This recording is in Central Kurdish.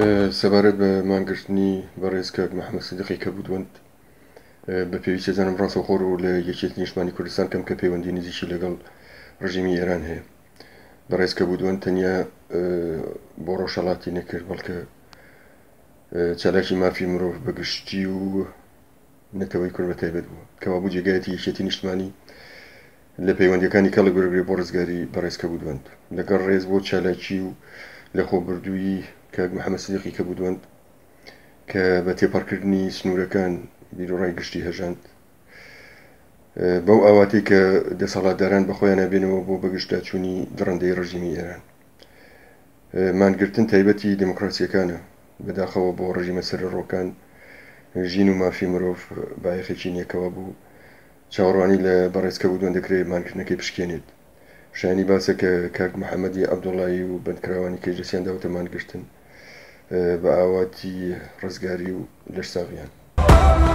سەبارەت بە مانگرتنی بەڕێز کاک محەممەد سیدیقی کە بودوەند بە پێویستە زانم ڕاستەوخۆڕ و لە یەکێتی نیشتمانی کوردستان کەم کە پەیوەندی نزیکی لەگەڵ ڕژیمی ئێران هەیە. بەڕێز کە بودوەند تەنیا بۆ ڕۆژهەڵاتی نەکرد بەڵکە چالاکی مافی مرۆڤ بەگشتی و نەتەوەی کورد بە تایبەت بووە کەوا بوو جێگایەتی یەکێتی نیشتمانی لە پەیوەندیەکانی کەڵک بەرگێ بۆ ڕزگاری بەڕێز کە بودوەند لەگەڵ ڕێز بۆ چالاکی و لە خۆبردووی کاک محەممەد سیدیقی کە بودوەند کە بە تێپەڕکردنی سنوورەکان بیرۆڕای گشتی هەژاند بەو ئاواتەی کە دەسەڵاتداران بەخۆیان نابێنەوە بۆ بەگشتاچوونی دڕندەی ڕژیمی ئێران. مانگرتن تایبەتی دموکراسیەکانە بەداخەوە بۆ ڕژیمە سەرڕۆکان ژین و مافی مرۆڤ بایەخێکی نیەکەوە بوو چاوەڕوانی لە بەڕێز کە بودوەند دەکرێت مانگرتنەکەی بشکێنێت. شایانی باسە کە کاک محەممەدی عەبدوڵڵایی و بەندکراوانی کەیجەسیان داوتە مانگرتن بە ئاواتی ڕزگاری و لەشساغیان.